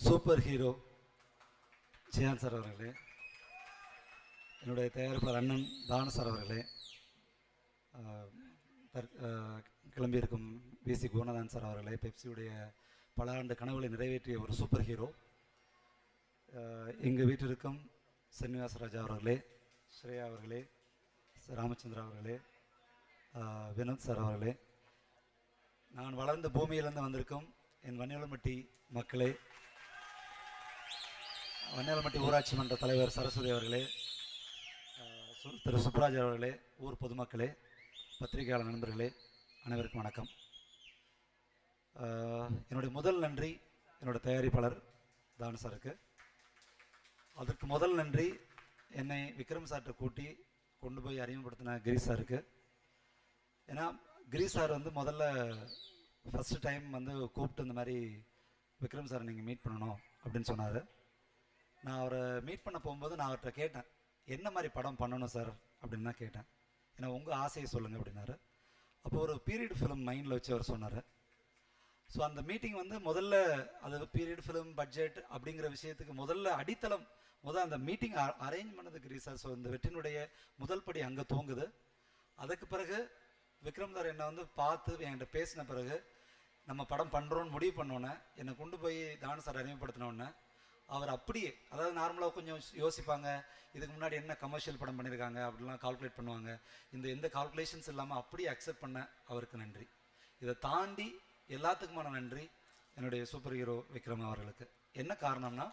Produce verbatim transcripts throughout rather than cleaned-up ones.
Super hero ஜெயான் sir அவர்களே, என்னுடைய தயாரிப்பாளர் அண்ணன் தான சார் அவர்களே, கிளம்பியிருக்கும் பிசி குணநாதன் சார் அவர்களே, பெப்சியுடைய பல ஆண்டு கனவுகளை நிறைவேற்றிய ஒரு சூப்பர் ஹீரோ, எங்கள் வீட்டிற்கும் சன்னிவாசராஜா அவர்களே, ஸ்ரேயா அவர்களே, ராமச்சந்திரா அவர்களே, வினோத் சார் அவர்களே, நான் வளர்ந்த பூமியிலிருந்து வந்திருக்கும் என் வன்னியலமட்டி மக்களே, வன்னியலமட்டி ஊராட்சி மன்ற தலைவர் சரஸ்வதி அவர்களே, திரு சுப்ராஜ் அவர்களே, ஊர் பொதுமக்களே, பத்திரிகையாளர் நண்பர்களே, அனைவருக்கும் வணக்கம். என்னுடைய முதல் நன்றி என்னோட தயாரிப்பாளர் தான சாருக்கு. அதற்கு முதல் நன்றி என்னை விக்ரம் சார்கிட்ட கூட்டி கொண்டு போய் அறிமுகப்படுத்தின கிரீஷ் சாருக்கு. ஏன்னா கிரீஷ் சார் வந்து முதல்ல ஃபஸ்ட்டு டைம் வந்து கூப்பிட்டு இந்த மாதிரி விக்ரம் சார் நீங்கள் மீட் பண்ணணும் அப்படின்னு சொன்னார். நான் அவரை மீட் பண்ண போகும்போது நான் அவர்கிட்ட கேட்டேன், என்ன மாதிரி படம் பண்ணணும் சார் அப்படின்னு தான் கேட்டேன். ஏன்னா உங்கள் ஆசையை சொல்லுங்கள் அப்படின்னாரு. அப்போ ஒரு பீரியட் ஃபிலிம் மைண்டில் வச்சு அவர் சொன்னார். ஸோ அந்த மீட்டிங் வந்து முதல்ல அது பீரியட் ஃபிலிம் பட்ஜெட் அப்படிங்கிற விஷயத்துக்கு முதல்ல அடித்தளம் முதல் அந்த மீட்டிங் அரேஞ்ச் பண்ணதுக்கு ரீசர். ஸோ இந்த வெற்றினுடைய முதல் படி அங்கே தூங்குது. அதுக்கு பிறகு விக்ரம் சார் என்னை வந்து பார்த்து என்கிட்ட பேசின பிறகு நம்ம படம் பண்ணுறோன்னு முடிவு பண்ணோன்னே என்னை கொண்டு போய் தான சார் அறிமுகப்படுத்தினோடனே அவர் அப்படியே, அதாவது நார்மலாக கொஞ்சம் யோசிப்பாங்க, இதுக்கு முன்னாடி என்ன கமர்ஷியல் படம் பண்ணியிருக்காங்க அப்படிலாம் கால்குலேட் பண்ணுவாங்க. இந்த எந்த கால்குலேஷன்ஸ் இல்லாமல் அப்படியே அக்செப்ட் பண்ண அவருக்கு நன்றி. இதை தாண்டி எல்லாத்துக்குமான நன்றி என்னுடைய சூப்பர் ஹீரோ விக்ரம் அவர்களுக்கு. என்ன காரணம்னா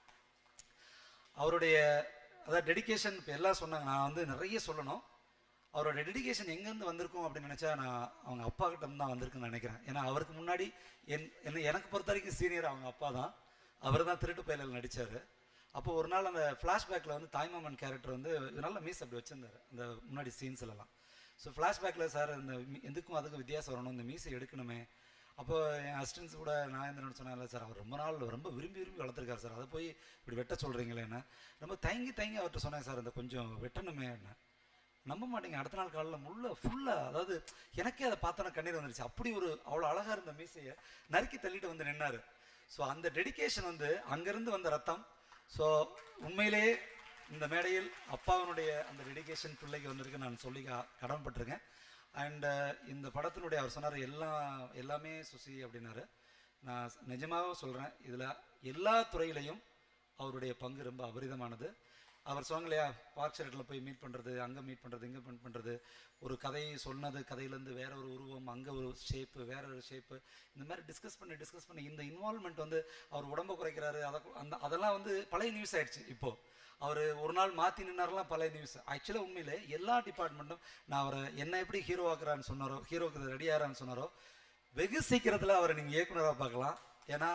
அவருடைய அதாவது டெடிக்கேஷன். இப்போ எல்லாம் சொன்னாங்க, நான் வந்து நிறைய சொல்லணும். அவரோட டெடிக்கேஷன் எங்கேருந்து வந்திருக்கும் அப்படின்னு நினச்சா நான் அவங்க அப்பா கிட்ட தான் வந்திருக்குன்னு நினைக்கிறேன். ஏன்னா அவருக்கு முன்னாடி என் என்ன எனக்கு பொறுத்த வரைக்கும் சீனியர் அவங்க அப்பா தான். அவர் தான் திருட்டு பயலில் நடித்தார். அப்போ ஒரு நாள் அந்த ஃப்ளாஷ்பேக்கில் வந்து தாய்மாமன் கேரக்டர் வந்து நல்ல மீஸ் அப்படி வச்சுருந்தார் அந்த முன்னாடி சீன்ஸ்லலாம். ஸோ ஃப்ளாஷ்பேக்கில் சார் இந்த எதுக்கும் அதுக்கும் வித்தியாசம் வரணும், இந்த மீஸை எடுக்கணுமே. அப்போ என் அசிஸ்டன்ஸ் கூட நான் என்ன சொன்னேன், இல்லை சார் அவர் ரொம்ப நாள் ரொம்ப விரும்பி விரும்பி வளர்த்துருக்காரு சார், அதை போய் இப்படி வெட்ட சொல்கிறீங்களே என்ன. ரொம்ப தயங்கி தயங்கி அவர்கிட்ட சொன்னேன், சார் இந்த கொஞ்சம் வெட்டணுமே என்ன. நம்ப மாட்டேங்க, அடுத்த நாள் காலையில் முள்ள ஃபுல்லாக, அதாவது எனக்கே அதை பார்த்தோன்னா கண்ணீர் வந்துருச்சு. அப்படி ஒரு அவ்வளோ அழகாக இருந்த மீசையை நறுக்கி தள்ளிட்டு வந்து நின்னார். ஸோ அந்த டெடிக்கேஷன் வந்து அங்கேருந்து வந்த ரத்தம். ஸோ உண்மையிலேயே இந்த மேடையில் அப்பாவினுடைய அந்த டெடிக்கேஷன் பிள்ளைக்கு வந்திருக்கு நான் சொல்லி கடமைப்பட்டிருக்கேன். அண்டு இந்த படத்தினுடைய அவர் சொன்னார் எல்லாம் எல்லாமே சுசி அப்படின்னாரு. நான் நிஜமாக சொல்கிறேன், இதில் எல்லா துறையிலையும் அவருடைய பங்கு ரொம்ப அபரிதமானது. அவர் சொன்னாங்க இல்லையா, பார்க்சரட்டில் போய் மீட் பண்ணுறது, அங்கே மீட் பண்ணுறது, இங்கே மீட் பண்ணுறது, ஒரு கதையை சொன்னது கதையிலேருந்து வேற ஒரு உருவம், அங்கே ஒரு ஷேப்பு, வேற ஒரு ஷேப்பு, இந்த மாதிரி டிஸ்கஸ் பண்ணி டிஸ்கஸ் பண்ணி இந்த இன்வால்மெண்ட் வந்து அவர் உடம்பை குறைக்கிறாரு. அதை அந்த அதெல்லாம் வந்து பழைய நியூஸ் ஆகிடுச்சு. இப்போது அவர் ஒரு நாள் மாற்றி நின்னாரெலாம் பழைய நியூஸ். ஆக்சுவலாக உண்மையிலே எல்லா டிபார்ட்மெண்ட்டும் நான் அவரை என்ன எப்படி ஹீரோ ஆக்குறான்னு சொன்னாரோ, ஹீரோக்கு ரெடி ஆகிறான்னு சொன்னாரோ, வெகு சீக்கிரத்தில் அவரை நீங்கள் இயக்குனராக பார்க்கலாம். ஏன்னா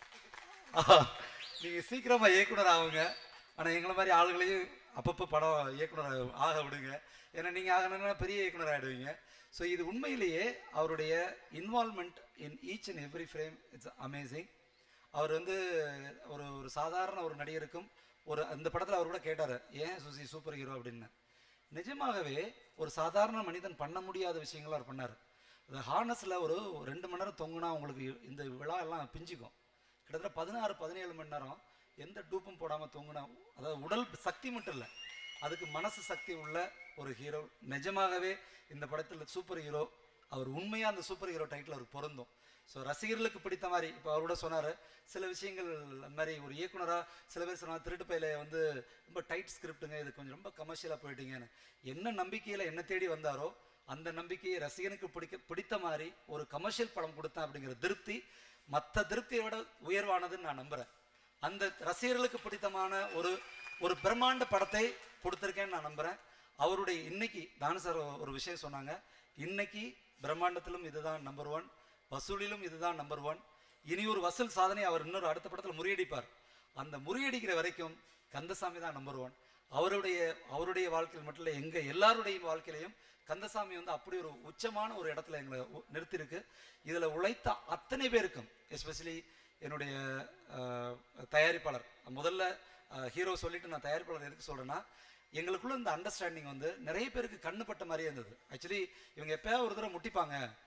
நீங்கள் சீக்கிரமாக இயக்குனர் ஆகுங்க. ஆனால் எங்களை மாதிரி ஆளுகளையும் அப்பப்போ படம் இயக்குனர் ஆக விடுங்க. ஏன்னா நீங்கள் ஆகணுன்னா பெரிய இயக்குனர் ஆகிடுவீங்க. ஸோ இது உண்மையிலேயே அவருடைய involvement in each and every frame it's amazing. அவர் வந்து ஒரு ஒரு சாதாரண ஒரு நடிகருக்கும் ஒரு அந்த படத்தில் அவர் கூட கேட்டார், ஏன் சுசி சூப்பர் ஹீரோ அப்படின்னு. நிஜமாகவே ஒரு சாதாரண மனிதன் பண்ண முடியாத விஷயங்கள் அவர் பண்ணார். அந்த ஹார்னஸில் ஒரு ரெண்டு மணி நேரம் தொங்குனா உங்களுக்கு இந்த விழா எல்லாம் பிஞ்சிக்கும். கிட்டத்தட்ட பதினாறு பதினேழு மணி நேரம் எந்த டூப்பும் போடாமல் தூங்கினா, அதாவது உடல் சக்தி மட்டும் இல்லை, அதுக்கு மனசு சக்தி உள்ள ஒரு ஹீரோ. நிஜமாகவே இந்த படத்தில் சூப்பர் ஹீரோ அவர் உண்மையாக அந்த சூப்பர் ஹீரோ டைட்டில் அவருக்கு பொருந்தும். ஸோ ரசிகர்களுக்கு பிடித்த மாதிரி இப்போ அவரோட சொன்னார் சில விஷயங்கள். அந்த மாதிரி ஒரு இயக்குனராக சில பேர் சொன்னார், திருட்டு பையில வந்து ரொம்ப டைட் ஸ்கிரிப்டுங்க, இது கொஞ்சம் ரொம்ப கமர்ஷியலாக போயிட்டீங்கன்னு. என்ன நம்பிக்கையில் என்ன தேடி வந்தாரோ அந்த நம்பிக்கையை ரசிகனுக்கு பிடிக்க பிடித்த மாதிரி ஒரு கமர்ஷியல் படம் கொடுத்தேன் அப்படிங்கிற திருப்தி மற்ற திருப்தியை விட உயர்வானதுன்னு நான் நம்புகிறேன். அந்த ரசிகர்களுக்கு பிடித்தமான ஒரு ஒரு பிரம்மாண்ட படத்தை கொடுத்துருக்கேன்னு நான் நம்புகிறேன். அவருடைய இன்னைக்கு தான சார் ஒரு விஷயம் சொன்னாங்க, இன்னைக்கு பிரம்மாண்டத்திலும் இதுதான் நம்பர் ஒன், வசூலிலும் இதுதான் நம்பர் ஒன், இனி ஒரு வசூல் சாதனை அவர் இன்னொரு அடுத்த படத்தில் முறியடிப்பார். அந்த முறியடிக்கிற வரைக்கும் கந்தசாமி தான் நம்பர் ஒன். அவருடைய அவருடைய வாழ்க்கையில் மட்டும் இல்லை, எங்கள் எல்லாருடைய வாழ்க்கையிலையும் கந்தசாமி வந்து அப்படி ஒரு உச்சமான ஒரு இடத்துல எங்களை நிறுத்தியிருக்கு. இதில் உழைத்த அத்தனை பேருக்கும், எஸ்பெஷலி என்னுடைய தயாரிப்பாளர், முதல்ல ஹீரோ சொல்லிட்டு நான் தயாரிப்பாளர் எதுக்கு சொல்கிறேன்னா, எங்களுக்குள்ள இந்த அண்டர்ஸ்டாண்டிங் வந்து நிறைய பேருக்கு கண்ணுப்பட்ட மாதிரியே இருந்தது. ஆக்சுவலி இவங்க எப்போயாவது ஒரு தடவை முட்டிப்பாங்க,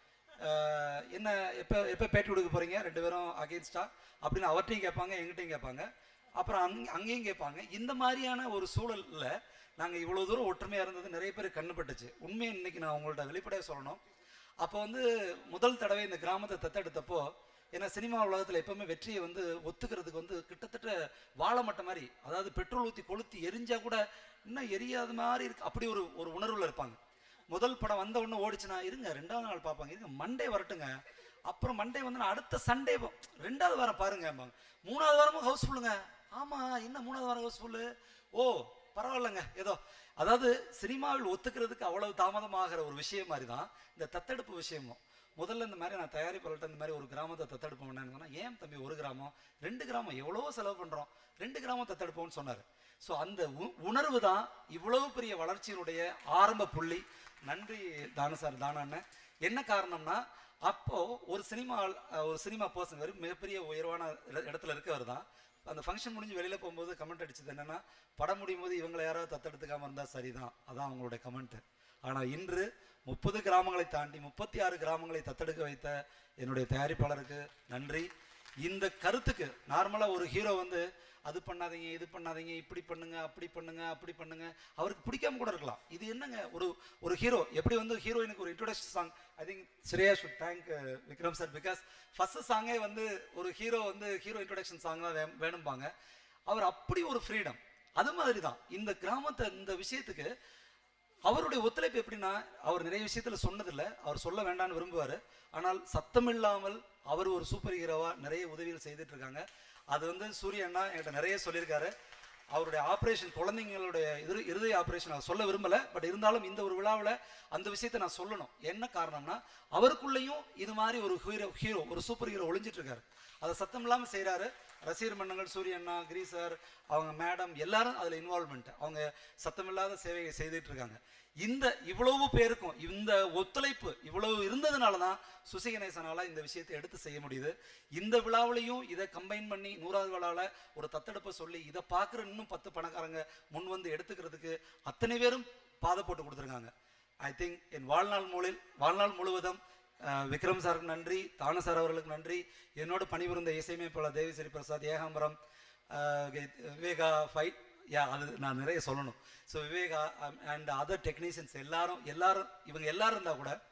என்ன எப்போ எப்போ பேட்டி கொடுக்க போகிறீங்க ரெண்டு பேரும் அகெயின்ஸ்டா அப்படின்னு அவர்கிட்டையும் கேட்பாங்க, எங்கிட்டையும் கேட்பாங்க. அப்புறம் அங் அங்கேயும் கேட்பாங்க. இந்த மாதிரியான ஒரு சூழலில் நாங்கள் இவ்வளோ தூரம் ஒற்றுமையாக இருந்தது நிறைய பேர் கண்ணுப்பட்டுச்சு. உண்மையை இன்றைக்கி நான் உங்கள்கிட்ட வெளிப்படையாக சொல்லணும். அப்போ வந்து முதல் தடவை இந்த கிராமத்தை தத்தெடுத்தப்போ, ஏன்னா சினிமா உலகத்தில் எப்போவுமே வெற்றியை வந்து ஒத்துக்கிறதுக்கு வந்து கிட்டத்தட்ட வாழை மட்டை மாதிரி, அதாவது பெட்ரோல் ஊற்றி கொளுத்தி எரிஞ்சால் கூட இன்னும் எரியாத மாதிரி இருக்கு, அப்படி ஒரு ஒரு உணர்வில் இருப்பாங்க. முதல் படம் வந்த உடனே ஓடிச்சுன்னா இருங்க ரெண்டாவது நாள் பார்ப்பாங்க, இருங்க மண்டே வரட்டுங்க, அப்புறம் மண்டே வந்து நான் அடுத்த சண்டே ரெண்டாவது வாரம் பாருங்க, மூணாவது வாரமும் ஹவுஸ்ஃபுல்லுங்க. ஆமாம், என்ன மூணாவது வாரம் ஹவுஸ்ஃபுல்லு? ஓ பரவாயில்லைங்க ஏதோ. அதாவது சினிமாவில் ஒத்துக்கிறதுக்கு அவ்வளவு தாமதமாகிற ஒரு விஷயம் மாதிரி தான் இந்த தத்தெடுப்பு விஷயமும். முதல்ல இந்த மாதிரி நான் தயாரிப்பாளர்கிட்ட இந்த மாதிரி ஒரு கிராமத்தை தத்தெடுப்போம் என்னன்னு, ஏன் தம்பி ஒரு கிராமம் ரெண்டு கிராமம் எவ்வளவோ செலவு பண்ணுறோம், ரெண்டு கிராமம் தத்தெடுப்போம்னு சொன்னார். ஸோ அந்த உணர்வு தான் இவ்வளவு பெரிய வளர்ச்சியினுடைய ஆரம்ப புள்ளி. நன்றி தானு சார், தான அண்ணன். என்ன காரணம்னா, அப்போது ஒரு சினிமா ஒரு சினிமா பர்சன் வரும் மிகப்பெரிய உயர்வான இடத்துல இருக்கவர் தான். அந்த ஃபங்க்ஷன் முடிஞ்சு வெளியில் போகும்போது கமெண்ட் அடிச்சது என்னென்னா, படம் முடியும் போது இவங்களை யாராவது தத்தெடுத்துக்காமல் இருந்தால் சரிதான், அதான் அவங்களுடைய கமெண்ட்டு. ஆனால் இன்று முப்பது கிராமங்களை தாண்டி முப்பத்தி ஆறு கிராமங்களை தத்தெடுக்க வைத்த என்னுடைய தயாரிப்பாளருக்கு நன்றி. இந்த கருத்துக்கு நார்மலாக ஒரு ஹீரோ வந்து அது பண்ணாதீங்க, இது பண்ணாதீங்க, இப்படி பண்ணுங்க, அப்படி பண்ணுங்க, அப்படி பண்ணுங்க, அவருக்கு பிடிக்காம கூட இருக்கலாம். இது என்னங்க, ஒரு ஒரு ஹீரோ எப்படி வந்து ஹீரோயினுக்கு ஒரு introduction song, I think Shreya should thank Vikram sir, because first சாங்கே வந்து ஒரு ஹீரோ வந்து ஹீரோ இன்ட்ரோடக்ஷன் சாங் தான் வே வேணும்பாங்க. அவர் அப்படி ஒரு ஃப்ரீடம். அது மாதிரி தான் இந்த கிராமத்தை இந்த விஷயத்துக்கு அவருடைய ஒத்துழைப்பு எப்படின்னா, அவர் நிறைய விஷயத்தில் சொன்னதில்லை, அவர் சொல்ல வேண்டாம்னு விரும்புவார். ஆனால் சத்தமில்லாமல் அவர் ஒரு சூப்பர் ஹீரோவாக நிறைய உதவிகள் செய்துட்டு இருக்காங்க. அது வந்து சூரிய அண்ணா என்கிட்ட நிறைய சொல்லியிருக்காரு. அவருடைய ஆப்ரேஷன், குழந்தைங்களுடைய இரு இருதய ஆப்ரேஷன் அவர் சொல்ல விரும்பலை, பட் இருந்தாலும் இந்த ஒரு விழாவில் அந்த விஷயத்தை நான் சொல்லணும். என்ன காரணம்னா, அவருக்குள்ளேயும் இது மாதிரி ஒரு ஹீரோ ஹீரோ ஒரு சூப்பர் ஹீரோ ஒளிஞ்சிட்டு இருக்காரு. அதை சத்தம் இல்லாமல் செய்கிறாரு. ரசிகர் மன்னங்கள், சூரிய அண்ணா, கிரி சார், அவங்க மேடம் எல்லாரும் அதில் இன்வால்வ்மெண்ட், அவங்க சத்தமில்லாத சேவையை செய்துட்டு இருக்காங்க. இந்த இவ்வளவு பேருக்கும் இந்த ஒத்துழைப்பு இவ்வளவு இருந்ததுனால தான் சுசி கணேசனால் இந்த விஷயத்தை எடுத்து செய்ய முடியுது. இந்த விழாவிலையும் இதை கம்பைன் பண்ணி நூறாவது விழாவில் ஒரு தத்தெடுப்பை சொல்லி இதை பார்க்குற இன்னும் பத்து பணக்காரங்க முன் வந்து எடுத்துக்கிறதுக்கு அத்தனை பேரும் பாதை போட்டு கொடுத்துருக்காங்க. ஐ திங்க் என் வாழ்நாள் மூலில் வாழ்நாள் முழுவதும் விக்ரம் சாருக்கு நன்றி, தானு சார் அவர்களுக்கு நன்றி, என்னோட பணிபுரிந்த இசையமைப்பாளர் தேவிஸ்ரீ பிரசாத், ஏகாம்பரம், விவேகா ஃபைட், யா அது நான் நிறைய சொல்லணும். So Viveka and other technicians எல்லாரும் எல்லாரும் இவங்க எல்லாரும் இருந்தால் கூட